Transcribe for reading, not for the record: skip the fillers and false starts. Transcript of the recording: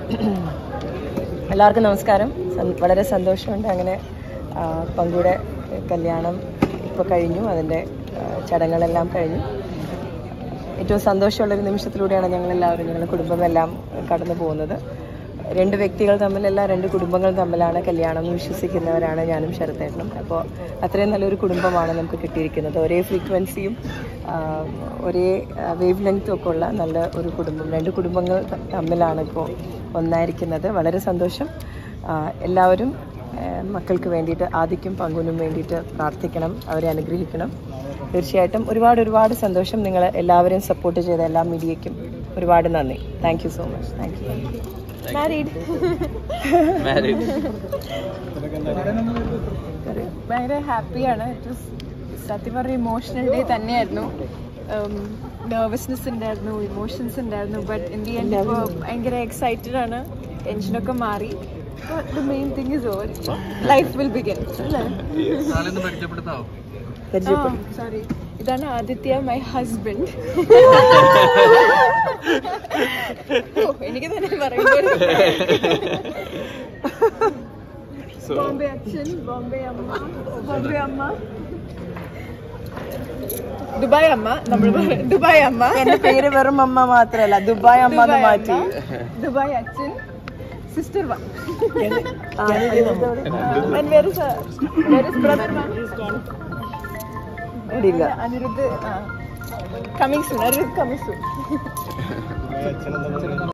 എല്ലാവർക്കും നമസ്കാരം. വളരെ സന്തോഷമുണ്ട്. അങ്ങനെ പങ്കുടെ കല്യാണം ഇപ്പോൾ കഴിഞ്ഞു. അതിൻ്റെ ചടങ്ങുകളെല്ലാം കഴിഞ്ഞു. ഏറ്റവും സന്തോഷമുള്ളൊരു നിമിഷത്തിലൂടെയാണ് ഞങ്ങളെല്ലാവരും, ഞങ്ങളുടെ കുടുംബമെല്ലാം കടന്നു പോകുന്നത്. രണ്ട് വ്യക്തികൾ തമ്മിലല്ല, രണ്ട് കുടുംബങ്ങൾ തമ്മിലാണ് കല്യാണം എന്ന് വിശ്വസിക്കുന്നവരാണ് ഞാനും ശരത്തേട്ടനും. അപ്പോൾ അത്രയും നല്ലൊരു കുടുംബമാണ് നമുക്ക് കിട്ടിയിരിക്കുന്നത്. ഒരേ ഫ്രീക്വൻസിയും ഒരേ വേവ് ലെങ്ത്തും ഒക്കെ ഉള്ള നല്ല ഒരു കുടുംബം. രണ്ട് കുടുംബങ്ങൾ തമ്മിലാണ് ഇപ്പോൾ ഒന്നായിരിക്കുന്നത്. വളരെ സന്തോഷം. എല്ലാവരും മക്കൾക്ക് വേണ്ടിയിട്ട്, ആദിക്കും പങ്കുനും വേണ്ടിയിട്ട് പ്രാർത്ഥിക്കണം, അവരെ അനുഗ്രഹിക്കണം. തീർച്ചയായിട്ടും ഒരുപാട് സന്തോഷം. നിങ്ങൾ എല്ലാവരെയും സപ്പോർട്ട് ചെയ്ത എല്ലാ മീഡിയയ്ക്കും ഒരുപാട് നന്ദി. Thank you so much. Thank you. ഭയങ്കര ഹാപ്പിയാണ്. സത്യം പറഞ്ഞ ഇമോഷണൽ ഡേ തന്നെയായിരുന്നു. നെർവസ്നെസ് ഉണ്ടായിരുന്നു, ഇമോഷൻസ് ഉണ്ടായിരുന്നു. ബട്ട് ഇൻ ദി എൻഡ് ഇപ്പോൾ ഭയങ്കര എക്സൈറ്റഡ് ആണ്. ടെൻഷനൊക്കെ മാറി. The main thing is over. Life will begin. Sorry. ഇതാണ് ആദിത്യ, മൈ ഹസ്ബൻഡ്. എനിക്ക് തന്നെ പറയുന്നത്. ബോംബെ അച്ഛൻ, ബോംബെ അമ്മ, ദുബായ് അമ്മ. നമ്മൾ ദുബായ് അമ്മ. എന്റെ പേര് വെറും അമ്മ മാത്രമല്ല, ദുബായ് അമ്മ എന്ന് മാറ്റി. ദുബായ് അച്ഛൻ, sister one. Anirudh coming soon.